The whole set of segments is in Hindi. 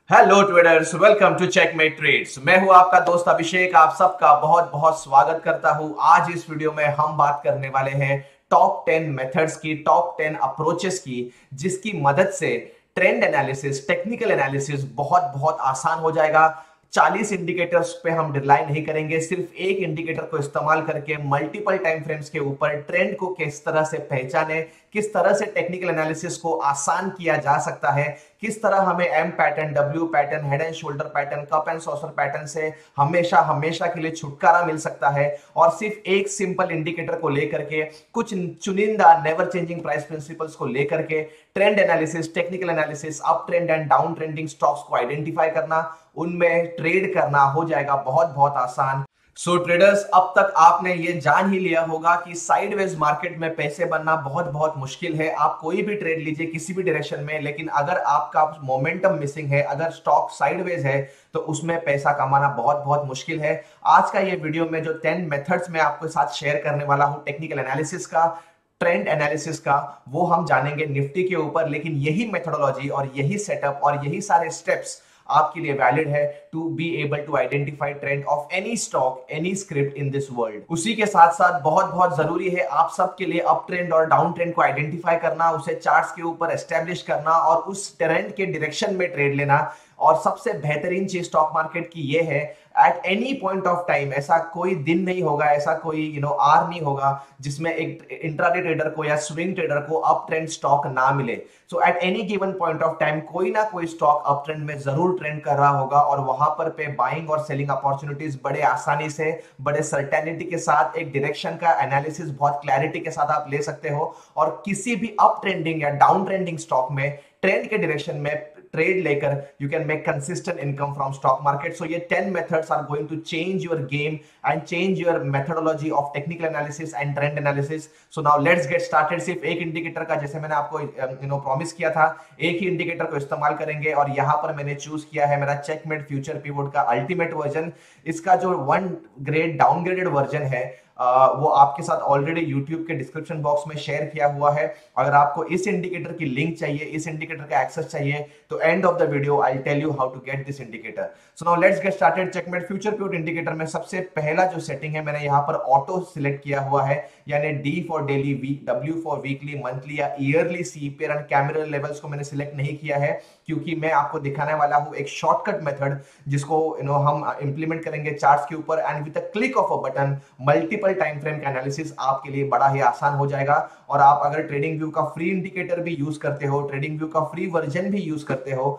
Hello traders, welcome to Checkmate Trades. मैं हूं आपका दोस्त अभिषेक। आप सबका बहुत बहुत स्वागत करता हूं। आज इस वीडियो में हम बात करने वाले हैं टॉप 10 मेथड्स की, टॉप 10 अप्रोचेस की, जिसकी मदद से ट्रेंड एनालिसिस, टेक्निकल एनालिसिस बहुत बहुत आसान हो जाएगा। 40 इंडिकेटर्स पे हम रिलाई नहीं करेंगे, सिर्फ एक इंडिकेटर को इस्तेमाल करके मल्टीपल टाइम फ्रेम्स के ऊपर ट्रेंड को किस तरह से पहचाने, किस तरह से टेक्निकल एनालिसिस को आसान किया जा सकता है, किस तरह हमें M pattern, W pattern, head and shoulder pattern, cup and saucer pattern से हमेशा हमेशा के लिए छुटकारा मिल सकता है। और सिर्फ एक सिंपल इंडिकेटर को लेकर के, कुछ चुनिंदा नेवर चेंजिंग प्राइस प्रिंसिपल्स को लेकर के trend analysis, technical analysis, up trend and down trending stocks को आइडेंटिफाई करना, उनमें ट्रेड करना हो जाएगा बहुत बहुत आसान। सो ट्रेडर्स, अब तक आपने ये जान ही लिया होगा कि साइडवेज मार्केट में पैसे बनना बहुत बहुत मुश्किल है। आप कोई भी ट्रेड लीजिए किसी भी डायरेक्शन में, लेकिन अगर आपका मोमेंटम मिसिंग है, अगर स्टॉक साइडवेज है, तो उसमें पैसा कमाना बहुत बहुत मुश्किल है। आज का ये वीडियो में जो 10 मेथड्स मैं आपके साथ शेयर करने वाला हूं टेक्निकल एनालिसिस का, ट्रेंड एनालिसिस का, वो हम जानेंगे निफ्टी के ऊपर। लेकिन यही मेथोडोलॉजी और यही सेटअप और यही सारे स्टेप्स आपके लिए वैलिड है to be able to identify trend of any stock, any script in this world. उसी के साथ साथ बहुत बहुत जरूरी है आप सबके लिए अप ट्रेंड और डाउन ट्रेंड को आइडेंटिफाई करना, उसे चार्ट्स के ऊपर एस्टेब्लिश करना और उस ट्रेंड के डायरेक्शन में ट्रेड लेना। और सबसे बेहतरीन चीज स्टॉक मार्केट की ये है, at any point of time ऐसा कोई दिन नहीं होगा, ऐसा कोई आर नहीं होगा जिसमें एक इंट्राडे ट्रेडर को या स्विंग ट्रेडर को अप ट्रेंड स्टॉक ना मिले। So at any given point of time कोई ना कोई स्टॉक अप ट्रेंड में जरूर ट्रेंड कर रहा होगा, और वहां पर पे बाइंग और सेलिंग अपॉर्चुनिटीज बड़े आसानी से, बड़े सर्टेनिटी के साथ, एक डायरेक्शन का एनालिसिस बहुत क्लैरिटी के साथ आप ले सकते हो। और किसी भी अप ट्रेंडिंग या डाउन ट्रेंडिंग स्टॉक में ट्रेंड के डायरेक्शन में ट्रेड लेकर you can make consistent income from stock market. So ये 10 methods are going to change your game and change your methodology of technical analysis and trend analysis. So now let's get started. सिर्फ एक इंडिकेटर का, जैसे मैंने आपको प्रॉमिस किया था, एक ही इंडिकेटर को इस्तेमाल करेंगे। और यहां पर मैंने चूज किया है मेरा चेकमेट फ्यूचर पिवोट का अल्टीमेट वर्जन। इसका जो 1 ग्रेड डाउनग्रेडेड वर्जन है वो आपके साथ ऑलरेडी YouTube के डिस्क्रिप्शन बॉक्स में शेयर किया हुआ है। अगर आपको इस इंडिकेटर की लिंक चाहिए, इस इंडिकेटर का एक्सेस चाहिए, तो end of the video I tell you how to get this indicator. So now let's get started. Checkmate future pivot indicator में सबसे पहला जो सेटिंग है, मैंने यहाँ पर ऑटो सिलेक्ट किया हुआ है, यानी D for daily, W for weekly, monthly या yearly CPR and Camarilla levels को मैंने सिलेक्ट नहीं किया है, क्योंकि मैं आपको दिखाने वाला हूं एक शॉर्टकट मेथड जिसको हम इंप्लीमेंट करेंगे चार्ट्स के ऊपर, and with a click of a button multiple time frame का एनालिसिस आपके लिए बड़ा ही आसान हो जाएगा। और आप अगर ट्रेडिंग व्यू का फ्री इंडिकेटर भी यूज करते हो, ट्रेडिंग व्यू का फ्री वर्जन भी यूज करते हो,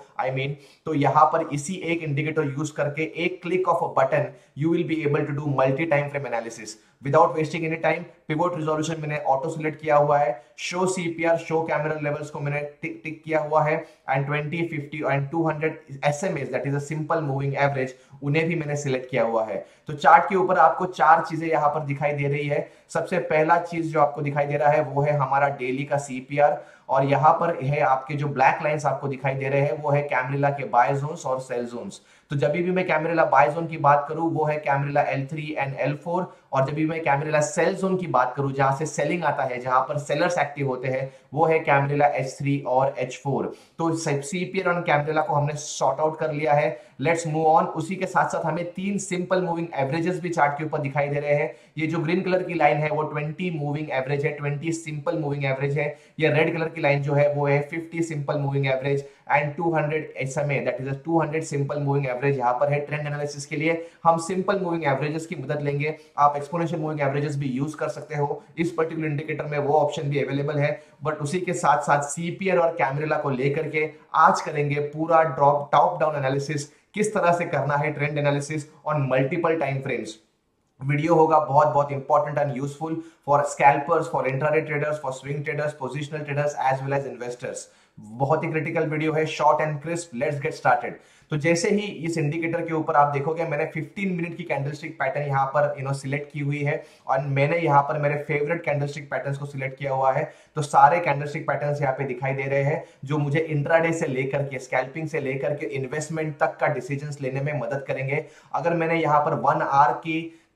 तो यहां पर इसी एक इंडिकेटर यूज करके एक click of a button you will be able to do multi time frame analysis without wasting any time. Pivot resolution मैंने ऑटो सिलेक्ट किया हुआ है, show CPR, show Camarilla levels को मैंने टिक किया हुआ है, and 20, 50 and 200 SMAs, that is a simple moving average, उन्हें भी मैंने सिलेक्ट किया हुआ है। तो चार्ट के ऊपर आपको 4 चीजें यहां पर दिखाई दे रही है। सबसे पहला चीज जो आपको दिखाई दे रहा है वो है हमारा डेली का CPR, और यहां पर है आपके जो ब्लैक लाइंस आपको दिखाई दे रहे हैं वो है कैमरिला के बाय जोन्स और सेल जोन्स। तो जब भी मैं कैमरिला बाय जोन की बात करूं वो है कैमरिला L3 एंड L4, और जब भी मैं कैमरिला सेल जोन की बात करूं जहां से सेलिंग आता है, जहां पर सेलर्स एक्टिव होते हैं, वो है कैमरिला H3 और H4। तो CPR और कैमरिला को हमने सॉर्ट आउट कर लिया है। Let's move on. उसी के साथ साथ हमें 3 सिंपल मूविंग एवरेजेस भी चार्ट के ऊपर दिखाई दे रहे हैं। ये जो ग्रीन कलर की लाइन है वो 20 मूविंग एवरेज है, 20 सिंपल मूविंग एवरेज है। ये रेड कलर की लाइन जो है वो है 50 simple moving average and 200 SMA, that is 200 simple moving average यहाँ पर है। ट्रेंड एनालिसिस के लिए हम सिंपल मूविंग एवरेजेस की मदद लेंगे। आप एक्सपोनेंशियल मूविंग एवरेजेस भी यूज कर सकते हो, इस पर्टिकुलर इंडिकेटर में वो ऑप्शन भी अवेलेबल है। बट उसी के साथ साथ CPR और कैमरिला को लेकर के आज करेंगे पूरा ड्रॉप टॉप डाउन एनालिसिस, किस तरह से करना है trend analysis on multiple time frames. Video होगा बहुत बहुत important and useful for scalpers, for intraday traders, for swing traders, positional traders as well as investors. बहुत ही क्रिटिकल वीडियो है, short and crisp. Let's get started. तो जैसे ही इस इंडिकेटर के ऊपर आप देखोगे मैंने 15 मिनट की कैंडलस्टिक पैटर्न यहाँ पर सिलेक्ट की हुई है, और मैंने यहाँ पर मेरे फेवरेट कैंडलस्टिक पैटर्न्स को सिलेक्ट किया हुआ है। तो सारे कैंडलस्टिक पैटर्न्स यहाँ पे दिखाई दे रहे हैं जो मुझे इंट्राडे से लेकर के, स्कैल्पिंग से लेकर के इन्वेस्टमेंट तक का डिसीजंस लेने में मदद करेंगे। अगर मैंने यहाँ पर 1 आवर की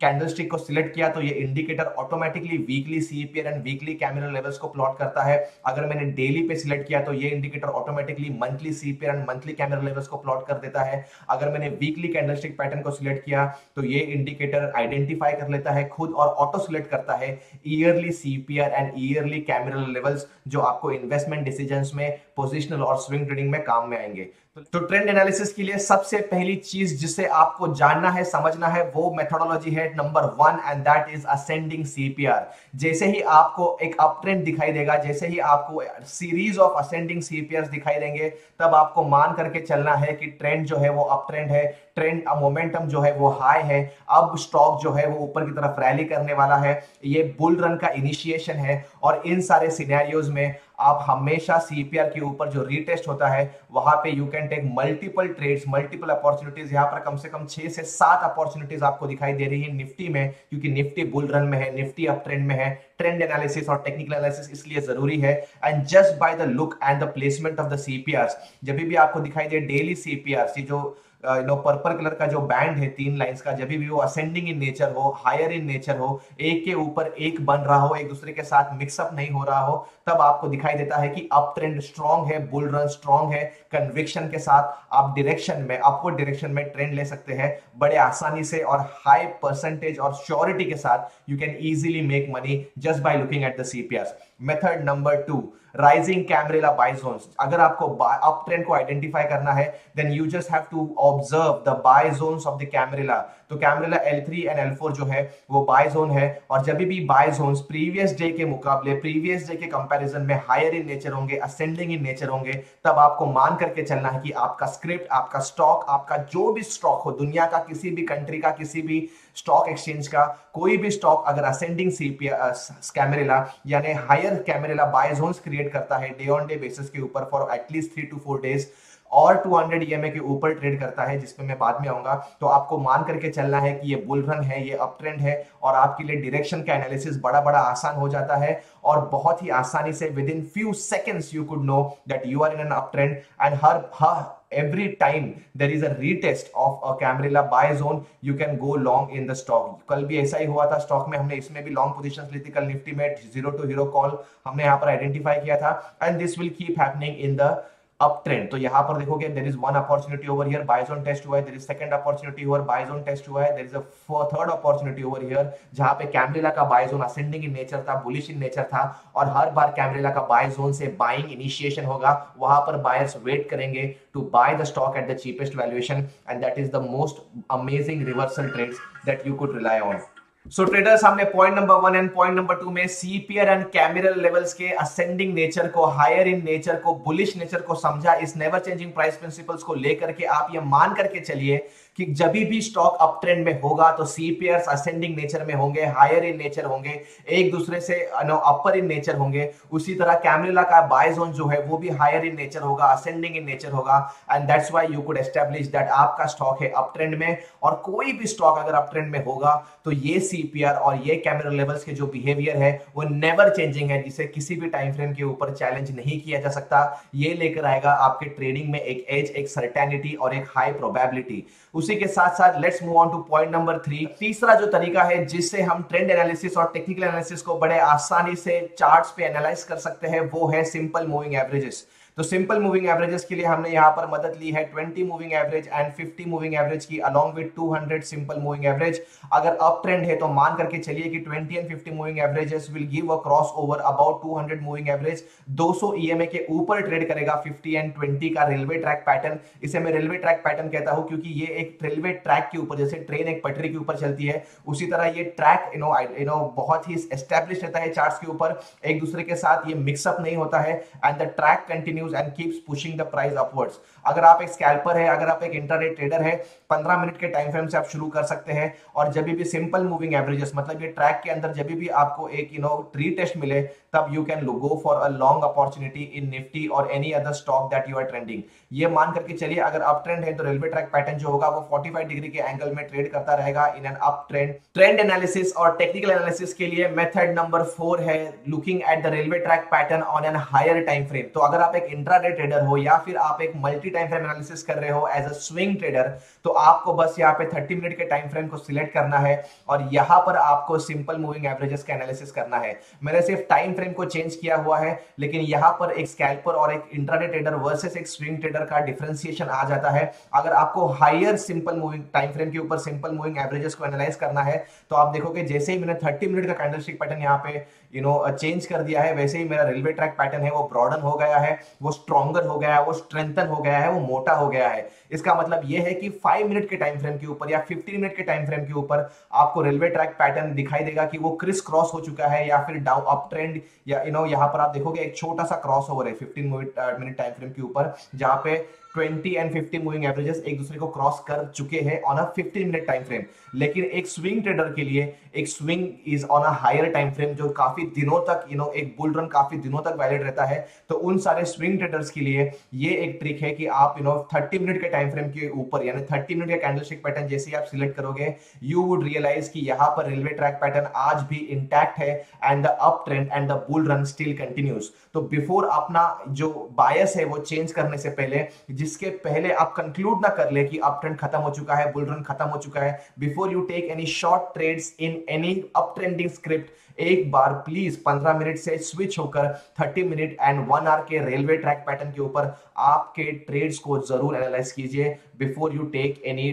कैंडलस्टिक को सिलेक्ट किया तो ये indicator automatically weekly CPR and weekly candle levels को प्लॉट करता है। अगर मैंने डेली पे सिलेक्ट किया तो ये indicator automatically monthly CPR and monthly candle levels को प्लॉट कर देता है। अगर मैंने वीकली कैंडलस्टिक पैटर्न को सिलेक्ट किया तो ये इंडिकेटर आइडेंटिफाई कर लेता है खुद और ऑटो सिलेक्ट करता है yearly CPR and yearly candle levels, जो आपको इन्वेस्टमेंट डिसीजंस में, पोजिशनल और स्विंग ट्रेडिंग में काम में आएंगे। तो ट्रेंड एनालिसिस के लिए सबसे पहली चीज जिसे आपको जानना है, समझना है, वो मेथोडोलॉजी है number 1 and that is ascending CPR. जैसे ही आपको एक अप ट्रेंड दिखाई देगा, जैसे ही आपको सीरीज ऑफ असेंडिंग सीपीआर दिखाई देंगे, तब आपको मान करके चलना है कि ट्रेंड जो है वो अप ट्रेंड है, ट्रेंड मोमेंटम जो है वो हाई है, अब स्टॉक जो है वो ऊपर की तरफ रैली करने वाला है, ये बुल रन का इनिशिएशन है। और इन सारे सिनेरियोज में आप हमेशा सीपीआर के ऊपर जो रीटेस्ट होता है वहां पे you can take multiple trades, multiple opportunities. यहां पर कम से कम 6 से 7 अपॉर्चुनिटीज आपको दिखाई दे रही है निफ्टी में, क्योंकि निफ्टी बुल रन में है, निफ्टी अप ट्रेंड में है। ट्रेंड एनालिसिस और टेक्निकल एनालिसिस इसलिए जरूरी है। And just by the look and the placement of the CPR, जब भी आपको दिखाई दे डेली सीपीआर, जो पर्पल कलर का जो बैंड है 3 लाइंस का, जब भी वो असेंडिंग इन नेचर हो, हायर इन नेचर हो, एक के ऊपर एक बन रहा हो, एक दूसरे के साथ मिक्सअप नहीं हो रहा हो, तब आपको दिखाई देता है कि अप ट्रेंड स्ट्रांग है, बुल रन स्ट्रांग है। कन्विक्शन के साथ आप डायरेक्शन में, अपवर्ड डायरेक्शन में ट्रेंड ले सकते हैं बड़े आसानी से और हाई परसेंटेज और श्योरिटी के साथ। You can easily make money just by looking at the CPR. Method number 2, rising Camarilla buy zones. अगर आपको अप ट्रेंड को आइडेंटिफाई करना है, then you just have to observe the buy zones of the Camarilla. तो कैमरेला L3 एंड L4 जो है वो बाय जोन है, और जब भी बाय जोन्स प्रीवियस डे के मुकाबले, प्रीवियस डे के कंपैरिजन में हायर इन नेचर होंगे, असेंडिंग इन नेचर होंगे, तब आपको मान करके चलना है कि आपका स्क्रिप्ट, आपका स्टॉक, आपका जो भी स्टॉक हो, दुनिया का किसी भी कंट्री का, किसी भी स्टॉक एक्सचेंज का कोई भी स्टॉक अगर असेंडिंग सीपीआर कैमरेला यानी higher Camarilla buy zones create करता है डे ऑन डे बेसिस के ऊपर फॉर एटलीस्ट 3 to 4 days और 200 EMA के ऊपर ट्रेड करता है, जिसमें मैं बाद में आऊंगा, तो आपको मान करके चलना है कि ये बुल रन है, ये अप ट्रेंड है, और आपके लिए डायरेक्शन का एनालिसिस बड़ा बड़ा आसान हो जाता है। और बहुत ही आसानी से within few seconds you could know that you are in an up trend. And every time there is a retest of a Camarilla buy zone, you can go long in the stock. कल भी ऐसा ही हुआ था स्टॉक में, हमने इसमें भी लॉन्ग पोजीशंस ली थी कल निफ्टी में, 0 to hero कॉल हमने यहाँ पर आइडेंटिफाई किया था। And this will keep happening in the up trend. तो यहाँ पर देखोगे there is one opportunity over here, buy zone test हुआ है, there is second opportunity over, buy zone test हुआ है, there is a third opportunity over here, जहां पे कैमरेला का buy zone ascending in nature था, बुलिश इन नेचर था, और हर बार कैमरेला का बाय जोन से बाइंग इनिशिएशन होगा, वहां पर बायर्स वेट करेंगे to buy the stock at the cheapest valuation, and that is the most amazing reversal trades that you could rely on. So traders, हमने point number 1 and point number 2 में सीपीआर एंड कैमरल लेवल्स के असेंडिंग नेचर को, हायर इन नेचर को, बुलिश नेचर को समझा। इस नेवर चेंजिंग प्राइस प्रिंसिपल्स को लेकर के आप ये मान करके चलिए कि जब भी स्टॉक अप ट्रेंड में होगा तो सीपीआर असेंडिंग नेचर में होंगे, हायर इन नेचर होंगे, एक दूसरे से अपर इन नेचर होंगे। उसी तरह कैमरेला का बाय जोन जो है वो भी हायर इन नेचर होगा, असेंडिंग इन नेचर होगा, and that's why you could establish that आपका स्टॉक है अप ट्रेंड में। और कोई भी स्टॉक अगर अप ट्रेंड में होगा तो ये सीपीआर और ये कैमरल लेवल्स के जो बिहेवियर है वो नेवर चेंजिंग है, जिसे किसी भी टाइम फ्रेम के ऊपर चैलेंज नहीं किया जा सकता। ये लेकर आएगा आपके ट्रेडिंग में एक एज, एक सर्टेनिटी और एक हाई प्रोबेबिलिटी। उसी के साथ साथ let's move on to point number 3। तीसरा जो तरीका है जिससे हम ट्रेंड एनालिसिस और टेक्निकल एनालिसिस को बड़े आसानी से चार्ट्स पे एनालाइज कर सकते हैं, वो है सिंपल मूविंग एवरेजेस। तो सिंपल मूविंग एवरेजेस के लिए हमने यहां पर मदद ली है 20 moving average and 50 moving average की, along with 200 simple moving average. अगर अप ट्रेंड है तो मान करके चलिए कि 20 and 50 moving averages will give a cross over about 200 moving average. 200 EMA के ऊपर ट्रेड करेगा 50 एंड 20 का रेलवे ट्रैक पैटर्न। इसे मैं रेलवे ट्रैक पैटर्न कहता हूं क्योंकि ये एक रेलवे ट्रैक के ऊपर, जैसे ट्रेन एक पटरी के ऊपर चलती है, उसी तरह ये ट्रैक बहुत ही एस्टैब्लिश रहता है चार्ट्स के ऊपर, एक दूसरे के साथ ये मिक्सअप नहीं होता है, and the track continues and keeps pushing the price upwards. अगर आप एक स्कैल्पर है, अगर आप एक इंट्राडे ट्रेडर है, 15 मिनट के टाइम फ्रेम से आप शुरू कर सकते हैं, और जब भी सिंपल मूविंग एवरेजेस मतलब ये ट्रैक के अंदर जब भी आपको एक री टेस्ट मिले तब you can go for a long opportunity in Nifty और any other stock that you are trending. ये मान करके चलिए अगर अप ट्रेंड है तो रेलवे ट्रैक पैटर्न जो होगा वो 45 डिग्री के एंगल में ट्रेड करता रहेगा in an up trend. Trend analysis और टेक्निकल एनालिसिस के लिए मेथड नंबर 4 है looking at the railway track pattern on an higher time frame. तो अगर आप एक इंट्राडे ट्रेडर हो या फिर आप एक मल्टी टाइम फ्रेम एनालिसिस कर रहे हो एज अ स्विंग ट्रेडर, तो आपको बस यहाँ पे 30 मिनट के टाइम फ्रेम को सिलेक्ट करना है और यहाँ पर आपको सिंपल मूविंग एवरेजेस का एनालिसिस करना है। मैंने सिर्फ टाइम फ्रेम को चेंज किया हुआ है, लेकिन यहाँ पर एक स्कैल्पर और एक इंट्राडे ट्रेडर वर्सेस एक स्विंग ट्रेडर का डिफरेंशिएशन आ जाता है। अगर आपको higher simple moving time frame के ऊपर सिंपल मूविंग एवरेजेस को एनालाइज करना है तो आप देखोगे जैसे ही मैंने 30 मिनट का कैंडलस्टिक पैटर्न यहाँ पे चेंज कर दिया है, वैसे ही मेरा रेलवे ट्रैक पैटर्न है वो ब्रॉडन हो गया है, वो स्ट्रॉन्गर हो गया है, वो स्ट्रेंथन हो गया है, वो मोटा हो गया है। इसका मतलब ये है कि 5 मिनट के टाइम फ्रेम के ऊपर या 15 मिनट के टाइम फ्रेम के ऊपर आपको रेलवे ट्रैक पैटर्न दिखाई देगा कि वो क्रिस क्रॉस हो चुका है या फिर डाउन अप ट्रेंड, या यहाँ पर आप देखोगे एक छोटा सा क्रॉस ओवर है 15 मिनट टाइम फ्रेम के ऊपर, जहां पे 20 एंड 50 मूविंग एवरेजेस एक दूसरे को क्रॉस कर चुके हैं on a 15 minute time frame. लेकिन एक स्विंग ट्रेडर के लिए एक swing is on a higher time frame जो काफी दिनों तक एक बुल रन काफी दिनों तक वैलिड रहता है। तो उन सारे स्विंग ट्रेडर्स के लिए ये एक ट्रिक है कि आप 30 मिनट के टाइम फ्रेम के ऊपर यानी 30 मिनट का कैंडलस्टिक पैटर्न जैसे ही आप सिलेक्ट करोगे यू वुड रियलाइज कि यहाँ पर रेलवे ट्रैक पैटर्न आज भी इंटैक्ट है and the up trend and the bull run still continues. तो बिफोर अपना जो बायस है वो चेंज करने से पहले, जिसके पहले आप कंक्लूड ना कर ले कि अप ट्रेंड खत्म हो चुका है, बुल रन खत्म हो चुका है, before you take any short trades in any up trending script, एक बार प्लीज 15 मिनट से स्विच होकर 30 मिनट एंड 1 आवर के रेलवे ट्रैक पैटर्न के ऊपर आपके ट्रेड्स को जरूर एनालाइज कीजिए before you take any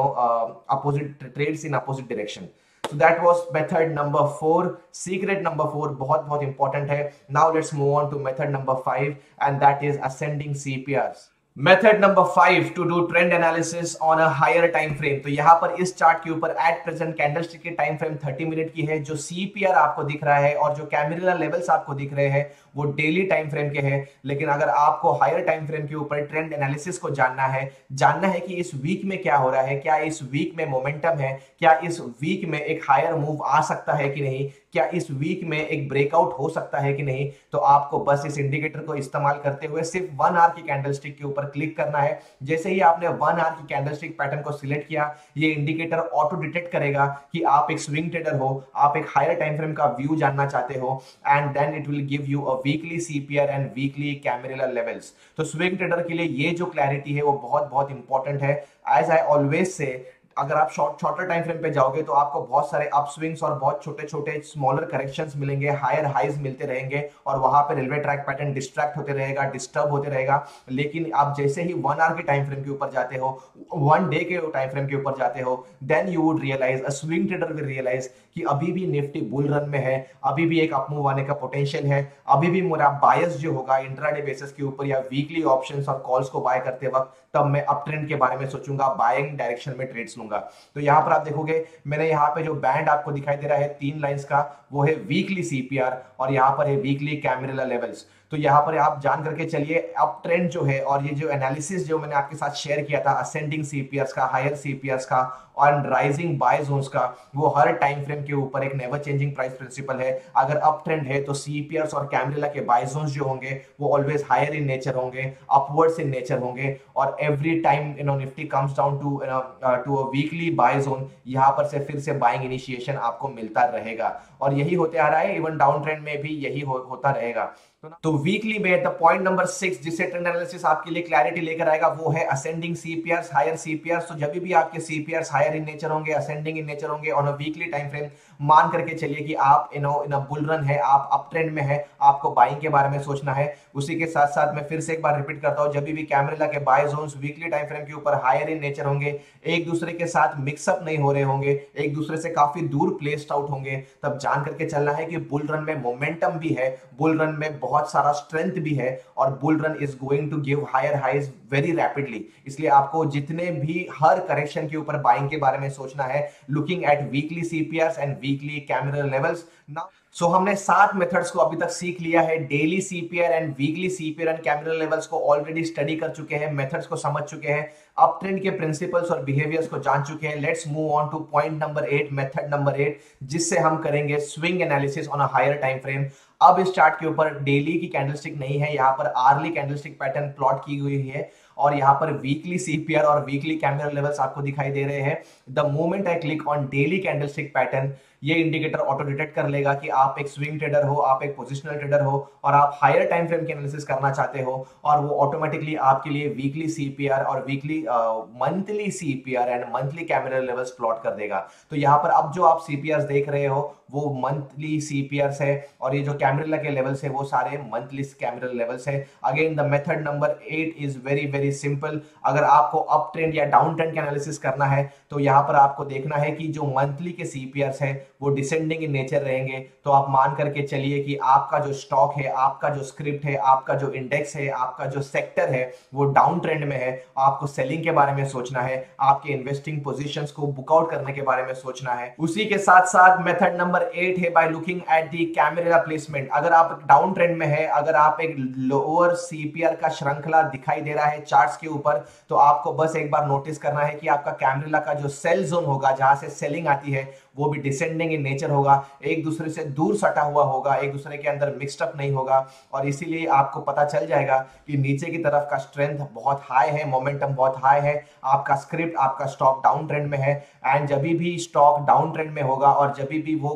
opposite trades in opposite direction. So that was method number 4. Secret number 4 बहुत इंपॉर्टेंट है। Now let's move on to method number 5 and that is ascending CPRs. Method number 5 to do trend analysis on a higher time frame. तो यहाँ पर इस चार्ट के ऊपर एट प्रेजेंट कैंडलस्टिक की टाइम फ्रेम 30 मिनट की है, जो सीपीआर आपको दिख रहा है और जो कैमेरा लेवल्स आपको दिख रहे हैं वो डेली टाइम फ्रेम के हैं। लेकिन अगर आपको हायर टाइम फ्रेम के ऊपर ट्रेंड एनालिसिस को जानना है कि इस वीक में क्या हो रहा है, क्या इस वीक में मोमेंटम है, क्या इस वीक में एक हायर मूव आ सकता है कि नहीं, क्या इस वीक में एक ब्रेकआउट हो सकता है कि नहीं, तो आपको बस इस इंडिकेटर को इस्तेमाल करते हुए सिर्फ 1 आवर की कैंडलस्टिक के ऊपर क्लिक करना है। जैसे ही आपने 1 आवर की कैंडलस्टिक पैटर्न को सिलेक्ट किया, ये इंडिकेटर ऑटो डिटेक्ट करेगा कि आप एक स्विंग ट्रेडर हो, आप एक हायर टाइम फ्रेम का व्यू जानना चाहते हो, and then it will give you a weekly CPR and weekly Camarilla levels. तो स्विंग ट्रेडर के लिए ये जो क्लैरिटी है वो बहुत इंपॉर्टेंट है। एज आई ऑलवेज से, अगर आप शॉर्टर टाइम फ्रेम पे जाओगे तो आपको बहुत सारे अप स्विंग्स और बहुत छोटे छोटे स्मॉलर करेक्शंस मिलेंगे, हायर हाइज मिलते रहेंगे और वहां पे रेलवे ट्रैक पैटर्न डिस्ट्रैक्ट होते रहेगा, डिस्टर्ब होते रहेगा। लेकिन आप जैसे ही 1 आवर के टाइम फ्रेम के ऊपर जाते हो, 1 डे के टाइम फ्रेम के ऊपर जाते हो, then you would realise, a swing trader will realise कि अभी भी निफ्टी बुल रन में है, अभी भी एक अप मूव आने का पोटेंशियल है, अभी भी मेरा बायस जो होगा इंट्राडे बेसिस के ऊपर या वीकली ऑप्शंस और कॉल्स को बाय करते वक्त, तब मैं अप ट्रेंड के बारे में सोचूंगा, बाइंग डायरेक्शन में ट्रेड्स लूंगा। तो यहाँ पर आप देखोगे मैंने यहाँ पे जो बैंड आपको दिखाई दे रहा है 3 लाइंस का, वो है वीकली सीपीआर और यहाँ पर है वीकली कैमेरा लेवल्स। तो यहाँ पर आप जान करके चलिए अप ट्रेंड जो है और ये जो एनालिसिस जो मैंने आपके साथ शेयर किया था असेंडिंग सीपीआर्स का, हायर सीपीआर्स का और राइजिंग बाय जोन्स का, वो हर टाइम फ्रेम के ऊपर एक नेवर चेंजिंग प्राइस प्रिंसिपल है। अगर अप ट्रेंड है तो सीपीआर्स और कैमरेला के बाय जोन्स जो होंगे वो ऑलवेज हायर इन नेचर होंगे, अपवर्ड्स इन नेचर होंगे, और every time Nifty comes down to a weekly buy zone, यहाँ पर से फिर से बाइंग इनिशिएशन आपको मिलता रहेगा और यही होते आ रहा है। इवन डाउन ट्रेंड में भी यही होता रहेगा। तो वीकली में द पॉइंट नंबर 6 जिससे ट्रेंड एनालिसिस आपके लिए क्लैरिटी लेकर आएगा वो है असेंडिंग सीपीआर्स, हायर सीपीआर्स। तो जब भी आपके सीपीआर्स हायर इन नेचर होंगे, असेंडिंग इन नेचर होंगे on a weekly time frame, मान करके चलिए कि आप इन अ बुल रन है, आप अप ट्रेंड में है, आपको बाइंग के बारे में सोचना है। उसी के साथ साथ मैं फिर से एक बार रिपीट करता हूं, जब भी कैमरेला के buy zones weekly time frame के ऊपर हायर इन नेचर होंगे, एक दूसरे के साथ मिक्सअप नहीं हो रहे होंगे, एक दूसरे से काफी दूर प्लेस्ड आउट होंगे, तब जान करके चलना है कि बुल रन में मोमेंटम भी है, बुल रन में बहुत सारा स्ट्रेंथ भी है और bull run is going to give higher highs very rapidly. इसलिए आपको जितने भी हर करेक्शन के ऊपर बाइंग के बारे में सोचना है, looking at weekly CPRs and weekly Camarilla levels. Now so हमने 7 मेथड्स को अभी तक सीख लिया है। Daily CPR and weekly CPR and Camarilla levels को ऑलरेडी स्टडी कर चुके हैं, मेथड्स को समझ चुके हैं, अप ट्रेंड के प्रिंसिपल्स और बिहेवियर्स को जान चुके हैं। Let's move on to point number 8, method number 8, जिससे हम करेंगे swing analysis on a higher time frame. अब इस चार्ट के ऊपर डेली की कैंडलस्टिक नहीं है, यहाँ पर आर्ली कैंडलस्टिक पैटर्न प्लॉट की हुई है और यहाँ पर वीकली सीपीआर और वीकली कैंडल लेवल्स आपको दिखाई दे रहे हैं। The moment I click on daily candlestick pattern, ये इंडिकेटर ऑटो डिटेक्ट कर लेगा कि आप एक स्विंग ट्रेडर हो, आप एक पोजिशनल ट्रेडर हो और आप हायर टाइम फ्रेम की एनालिसिस करना चाहते हो, और वो ऑटोमेटिकली आपके लिए वीकली सीपीआर और weekly monthly CPR and monthly candle levels plot कर देगा। तो यहाँ पर अब जो आप सीपीआर देख रहे हो वो मंथली सीपीआर है और ये जो कैमरेला के लेवल्स है वो सारे मंथली कैमरल लेवल्स है। Again the method number 8 is very very simple. अगर आपको अप ट्रेंड या डाउन ट्रेंड का एनालिसिस करना है तो यहाँ पर आपको देखना है कि जो मंथली के सीपीआर है वो डिसेंडिंग इन नेचर रहेंगे। तो आप मान करके चलिए कि आपका जो स्टॉक है, आपका जो स्क्रिप्ट है, आपका जो इंडेक्स है, आपका जो सेक्टर है वो डाउन ट्रेंड में है। आपको सेलिंग के बारे में सोचना है, आपके इन्वेस्टिंग पोजीशंस को बुकआउट करने के बारे में सोचना है। उसी के साथ साथ मेथड नंबर 8 है by looking at the Camarilla placement. अगर आप डाउन ट्रेंड में है, अगर आप एक लोअर सीपीआर का श्रृंखला दिखाई दे रहा है चार्ट्स के ऊपर, तो आपको बस एक बार नोटिस करना है कि आपका कैमरेला का जो सेल जोन होगा, जहां से सेलिंग आती है, वो भी डिसेंडिंग इन नेचर होगा, एक दूसरे से दूर सटा हुआ होगा, एक दूसरे के अंदर मिक्स्ड अप नहीं होगा। और इसीलिए आपको पता चल जाएगा कि नीचे की तरफ का स्ट्रेंथ बहुत हाई है, मोमेंटम बहुत हाई है, आपका स्क्रिप्ट, आपका स्टॉक डाउन ट्रेंड में है। एंड जब भी स्टॉक डाउन ट्रेंड में होगा और जब भी वो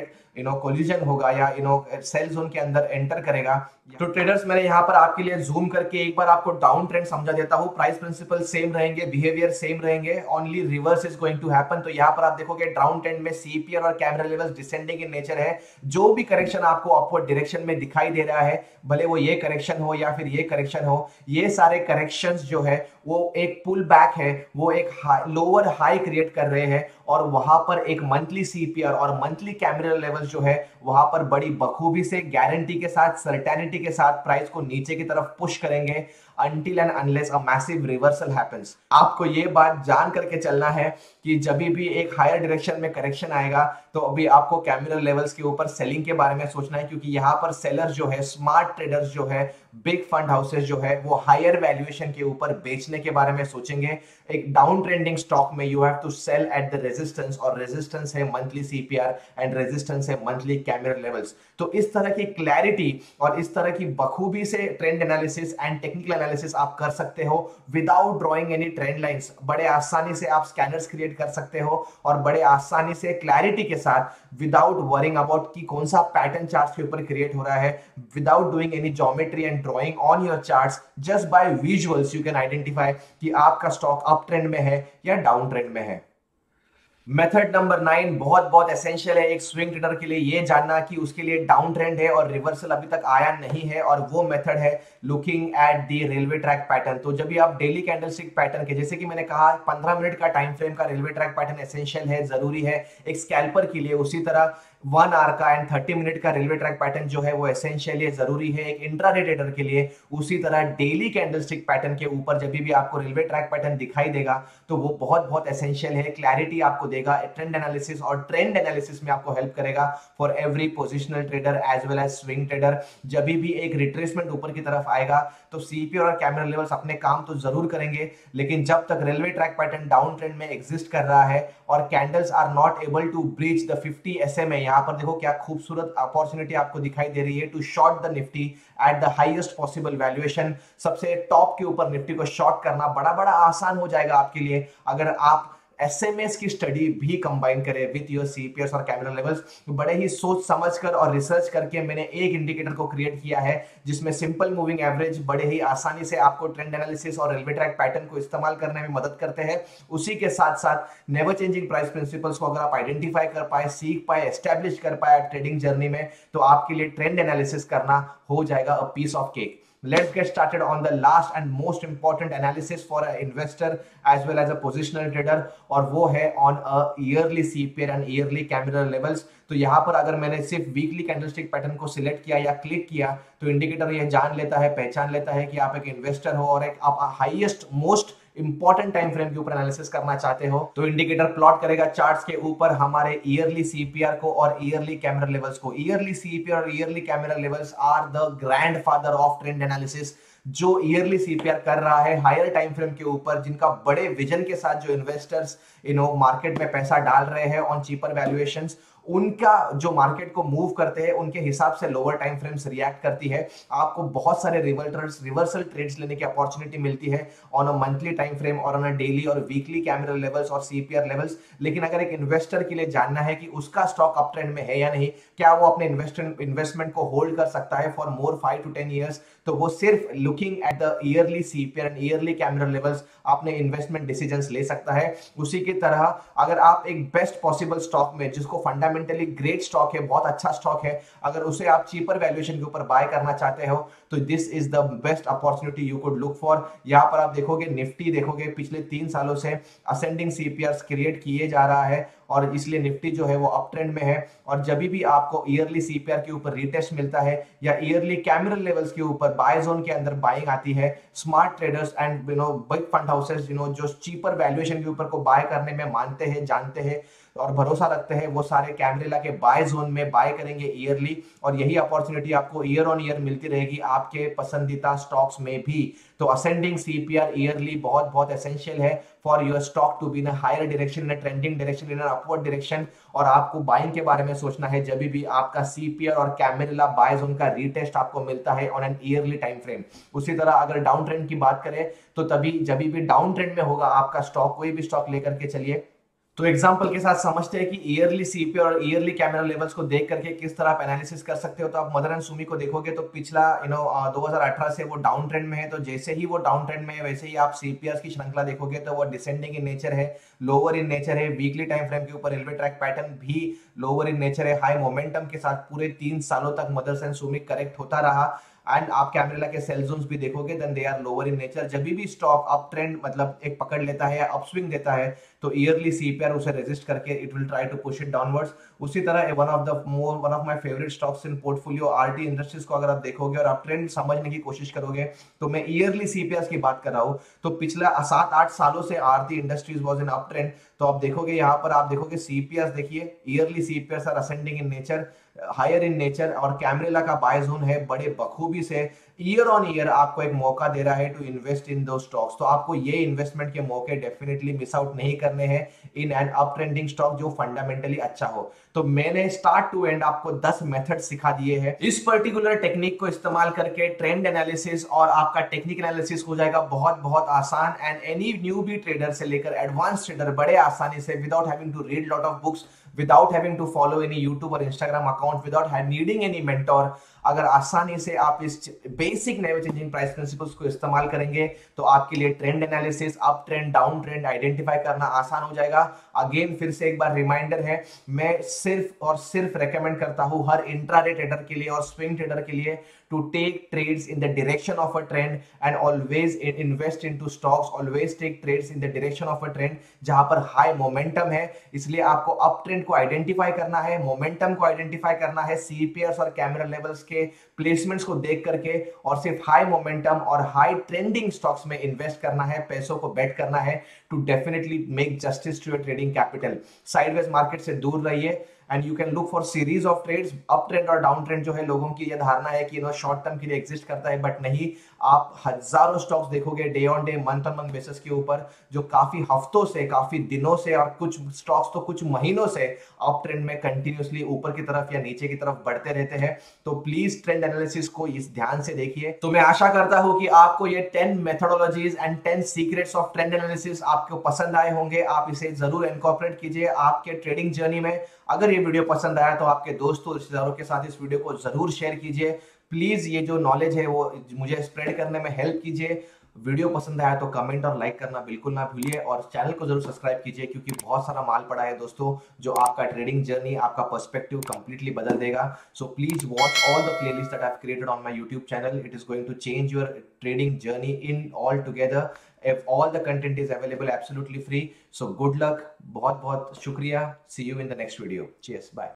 कोलिजन होगा या सेल जोन के अंदर एंटर करेगा, तो ट्रेडर्स मैंने यहाँ पर आपके लिए जूम करके एक बार आपको डाउन ट्रेंड समझा देता हूँ। प्राइस प्रिंसिपल सेम रहेंगे, बिहेवियर सेम रहेंगे, only reverse is going to happen. तो यहाँ पर आप देखोगे डाउन ट्रेंड में सीपीआर और Camarilla levels descending in nature है। जो भी करेक्शन आपको अपवर्ड डायरेक्शन में दिखाई दे रहा है, भले वो ये करेक्शन हो या फिर ये करेक्शन हो, ये सारे करेक्शंस जो है वो एक पुल बैक है, वो एक लोअर हाई क्रिएट कर रहे हैं और वहां पर एक मंथली सीपीआर और मंथली कैमरल लेवल्स जो है वहां पर बड़ी बखूबी से, गारंटी के साथ, सर्टेनिटी के साथ प्राइस को नीचे की तरफ पुश करेंगे until and unless a massive reversal happens। आपको ये बात जान करके चलना है कि जब भी एक हायर डायरेक्शन में करेक्शन आएगा तो अभी आपको कैमरल लेवल्स के ऊपर सेलिंग के बारे में सोचना है, क्योंकि यहाँ पर सेलर जो है, स्मार्ट ट्रेडर्स जो है, बिग फंड हाउसेस जो है, वो हायर वैल्यूएशन के ऊपर बेचने के बारे में सोचेंगे। एक डाउन ट्रेंडिंग स्टॉक में you have to sell at the resistance, और रेजिस्टेंस है मंथली सीपीआर एंड रेजिस्टेंस है मंथली कैमरल लेवल्स। तो इस तरह की क्लैरिटी और इस तरह की बखूबी से trend analysis and technical analysis आप कर सकते हो without drawing any trend lines. बड़े आसानी से आप स्कैनर्स क्रिएट कर सकते हो और बड़े आसानी से क्लैरिटी के साथ, विदाउट वरिंग अबाउट कि कौन सा पैटर्न चार्ट के ऊपर क्रिएट हो रहा है, without doing any geometry and drawing on your charts, just by visuals you can identify कि आपका स्टॉक अप ट्रेंड में है या डाउन ट्रेंड में है। मेथड नंबर 9 बहुत बहुत एसेंशियल है एक स्विंग ट्रेडर के लिए, ये जानना कि उसके लिए डाउन ट्रेंड है और रिवर्सल अभी तक आया नहीं है, और वो मेथड है looking at the railway track pattern. तो जब भी आप डेली कैंडलस्टिक पैटर्न के, जैसे कि मैंने कहा 15 मिनट का टाइम फ्रेम का रेलवे ट्रैक पैटर्न एसेंशियल है, जरूरी है एक स्कैल्पर के लिए, उसी तरह 1 आवर का एंड 30 मिनट का रेलवे ट्रैक पैटर्न जो है वो एसेंशियल है, जरूरी है एक इंट्राडे ट्रेडर के लिए। उसी तरह डेली कैंडलस्टिक पैटर्न के ऊपर जब भी आपको रेलवे ट्रैक पैटर्न दिखाई देगा तो वो बहुत बहुत एसेंशियल है, क्लैरिटी आपको देगा, ट्रेंड एनालिसिस और ट्रेंड एनालिसिस में आपको हेल्प करेगा for every positional trader as well as swing trader. जब भी एक रिट्रेसमेंट ऊपर की तरफ आएगा तो सीपीआर और कैमरल लेवल्स अपने काम तो जरूर करेंगे, लेकिन जब तक railway track pattern down trend में एग्जिस्ट कर रहा है और candles are not able to breach the 50 SMA, यहाँ पर देखो क्या खूबसूरत अपॉर्चुनिटी आपको दिखाई दे रही है to short the Nifty at the highest possible valuation. सबसे टॉप के ऊपर निफ्टी को शॉर्ट करना बड़ा बड़ा आसान हो जाएगा आपके लिए अगर आप एसएमएस की स्टडी भी कंबाइन करें विथ योर सीपीआर और कैमरल लेवल्स। बड़े ही सोच समझकर और रिसर्च करके मैंने एक इंडिकेटर को क्रिएट किया है जिसमें सिंपल मूविंग एवरेज बड़े ही आसानी से आपको ट्रेंड एनालिसिस और रेलवे ट्रैक पैटर्न को इस्तेमाल करने में मदद करते हैं। उसी के साथ साथ नेवर चेंजिंग प्राइस प्रिंसिपल्स को अगर आप आइडेंटिफाई कर पाए, सीख पाए, एस्टेब्लिश कर पाए ट्रेडिंग जर्नी में, तो आपके लिए ट्रेंड एनालिसिस करना हो जाएगा a piece of cake. Let's get started on the last and most important analysis for an investor as well as a positional trader, और वो है on a yearly CPR and yearly candle levels। तो यहाँ पर अगर मैंने सिर्फ वीकली कैंडलस्टिक पैटर्न को सिलेक्ट किया या क्लिक किया तो इंडिकेटर ये जान लेता है, पहचान लेता है कि आप एक इन्वेस्टर हो और एक आप highest most important time frame के ऊपर एनालिसिस करना चाहते हो तो इंडिकेटर प्लॉट करेगा चार्ट्स के ऊपर हमारे ईयरली सीपीआर को और ईयरली कैमरा लेवल्स को। ईयरली सीपीआर और yearly camera levels are the grandfather of trend analysis. जो ईयरली सीपीआर कर रहा है हायर टाइम फ्रेम के ऊपर, जिनका बड़े विजन के साथ जो इन्वेस्टर्स मार्केट में पैसा डाल रहे हैं ऑन चीपर वैल्यूएशंस, उनका जो मार्केट को मूव करते हैं उनके हिसाब से लोअर टाइम फ्रेम्स रिएक्ट करती है। आपको बहुत सारे रिवर्सल ट्रेड्स लेने की अपॉर्चुनिटी मिलती है on a monthly time frame और ऑन अ डेली और वीकली कैमरा लेवल्स और सीपीआर लेवल्स। लेकिन अगर एक इन्वेस्टर के लिए जानना है कि उसका स्टॉक अप ट्रेंड में है या नहीं, क्या वो अपने इन्वेस्टमेंट को होल्ड कर सकता है फॉर मोर 5 to 10 ईयर्स, तो वो सिर्फ looking at the yearly CPR and yearly camera levels अपने इन्वेस्टमेंट डिसीजंस ले सकता है। उसी की तरह अगर आप एक बेस्ट पॉसिबल स्टॉक में, जिसको फंडामेंटली ग्रेट स्टॉक है, बहुत अच्छा स्टॉक है, अगर उसे आप चीपर वैल्यूएशन के ऊपर बाय करना चाहते हो तो this is the best opportunity you could look for. यहां पर आप देखोगे निफ्टी, देखोगे पिछले 3 सालों से असेंडिंग सीपीआर क्रिएट किए जा रहा है और इसलिए निफ्टी जो है वो अप ट्रेंड में है। और जब भी आपको ईयरली सीपीआर के ऊपर रीटेस्ट मिलता है या ईयरली कैमरा लेवल्स के ऊपर बाय जोन के अंदर बाइंग आती है, smart traders and big fund houses जो चीपर वैल्यूएशन के ऊपर को बाय करने में मानते हैं, जानते हैं और भरोसा रखते हैं, वो सारे कैमरेला के बाय जोन में बाय करेंगे ईयरली। और यही अपॉर्चुनिटी आपको ईयर ऑन ईयर मिलती रहेगी आपके पसंदीदा स्टॉक्स में भी। तो असेंडिंग सीपीआर ईयरली बहुत बहुत एसेंशियल है for your stock to be in higher direction, in trending direction, in upward direction. और आपको बाइंग के बारे में सोचना है जब भी आपका सीपीआर और कैमरेला बाय जोन का रीटेस्ट आपको मिलता है on an yearly time frame. उसी तरह अगर डाउन ट्रेंड की बात करें तो तभी जब भी डाउन ट्रेंड में होगा आपका स्टॉक, कोई भी स्टॉक लेकर के चलिए, तो एग्जांपल के साथ समझते हैं कि ईयरली सीपीआर और ईयरली कैमरा लेवल्स को देख करके किस तरह आप एनालिसिस कर सकते हो। तो आप मदर एंड सुमी को देखोगे तो पिछला 2018 से वो डाउन ट्रेंड में है, तो जैसे ही वो डाउन ट्रेंड में है वैसे ही आप सीपीआर की श्रृंखला देखोगे तो वो डिसेंडिंग इन नेचर है, लोअर इन नेचर है। वीकली टाइम फ्रेम के ऊपर रेलवे ट्रैक पैटर्न भी लोअर इन नेचर है, हाई मोमेंटम के साथ पूरे 3 सालों तक मदर एंड सुमी करेक्ट होता रहा। एंड आप कैमरेला के सेल जोन्स भी देखोगे then they are lower in nature. जब भी स्टॉक अप ट्रेंड मतलब एक पकड़ लेता है या अपस्विंग देता है तो ईयरली सीपीआर उसे रेजिस्ट करके it will try to push it downwards. उसी तरह one of my favourite stocks in portfolio Aarti industries को अगर आप देखोगे और आप ट्रेंड समझने की कोशिश करोगे तो मैं ईयरली सीपीआर की बात कर रहा हूं, तो पिछला 7-8 सालों से Aarti industries was in up trend. तो आप देखोगे यहाँ पर, आप देखोगे सीपीआर, देखिए yearly CPR are ascending in nature, higher in nature, और कैमरेला का बाय जोन है बड़े बखूबी से ईयर ऑन ईयर आपको एक मौका दे रहा है टू इन्वेस्ट इन दो स्टॉक्स। तो आपको ये इन्वेस्टमेंट के मौके डेफिनेटली मिस आउट नहीं करने हैं in an up trending stock जो फंडामेंटली अच्छा हो। तो मैंने स्टार्ट टू एंड आपको 10 मेथड सिखा दिए हैं। इस पर्टिकुलर टेक्निक को इस्तेमाल करके ट्रेंड एनालिसिस और आपका टेक्निक एनालिसिस हो जाएगा बहुत बहुत आसान। एंड एनी न्यूबी ट्रेडर से लेकर एडवांस ट्रेडर बड़े आसानी से, without having to read lot of books, without having to follow any YouTube or Instagram account, without needing any mentor, अगर आसानी से आप इस basic never changing price principles को इस्तेमाल करेंगे तो आपके लिए trend analysis, up trend, down trend identify करना आसान हो जाएगा। अगेन फिर से एक बार रिमाइंडर है, मैं सिर्फ और सिर्फ रेकमेंड करता हूं हर इंट्राडे ट्रेडर के लिए और स्विंग ट्रेडर के लिए to take trades in the direction of a trend and always invest into stocks, always take trades in the direction of a trend जहां पर हाई मोमेंटम है। इसलिए आपको अप ट्रेंड को आइडेंटिफाई करना है, मोमेंटम को आइडेंटिफाई करना है, सीपीआर और कैमरा लेवल्स के प्लेसमेंट्स को देख करके, और सिर्फ हाई मोमेंटम और हाई ट्रेंडिंग स्टॉक्स में इन्वेस्ट करना है, पैसों को बेट करना है to definitely make justice to your trading capital. Sideways market से दूर रहिए and you can look for series of trades. Up trend और डाउन ट्रेंड जो है, लोगों की यह धारणा है कि शॉर्ट टर्म के लिए एग्जिस्ट करता है, बट नहीं। आप हजारों स्टॉक्स देखोगे day on day, month on month basis के ऊपर, जो काफी हफ्तों से, काफी दिनों से और कुछ स्टॉक्स तो कुछ महीनों से अप ट्रेंड में कंटिन्यूअसली ऊपर की तरफ या नीचे की तरफ बढ़ते रहते हैं। तो प्लीज ट्रेंड एनालिसिस को इस ध्यान से देखिए। तो मैं आशा करता हूं कि आपको ये 10 methodologies and 10 secrets of trend analysis आपको पसंद आए होंगे। आप इसे जरूर इनकॉर्पोरेट कीजिए आपके ट्रेडिंग जर्नी में। अगर ये वीडियो पसंद आया तो आपके दोस्तों, रिश्तेदारों के साथ इस वीडियो को जरूर शेयर कीजिए। प्लीज ये जो नॉलेज है वो मुझे स्प्रेड करने में हेल्प कीजिए। वीडियो पसंद आया तो कमेंट और लाइक करना बिल्कुल ना भूलिए, और चैनल को जरूर सब्सक्राइब कीजिए क्योंकि बहुत सारा माल पड़ा है दोस्तों जो आपका ट्रेडिंग जर्नी, आपका पर्सपेक्टिव कंप्लीटली बदल देगा। So please watch all the playlist that I have created on my YouTube channel. It is going to change your trading journey in all together. If all the content is available absolutely free, so good luck, बहुत बहुत शुक्रिया। See you in the next video. Cheers, bye.